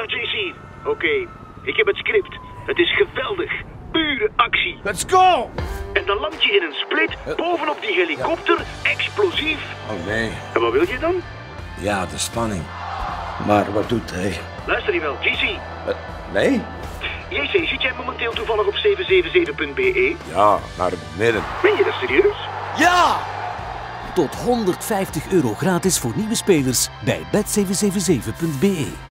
Dag JC. Oké, ik heb het script. Het is geweldig. Pure actie. Let's go! En dan land je in een split bovenop die helikopter, explosief. Oh nee. En wat wil je dan? Ja, de spanning. Maar wat doet hij? Luister je wel, JC. Nee? JC, zit jij momenteel toevallig op 777.be? Ja, naar het midden. Ben je dat serieus? Ja! Tot €150 gratis voor nieuwe spelers bij bet777.be.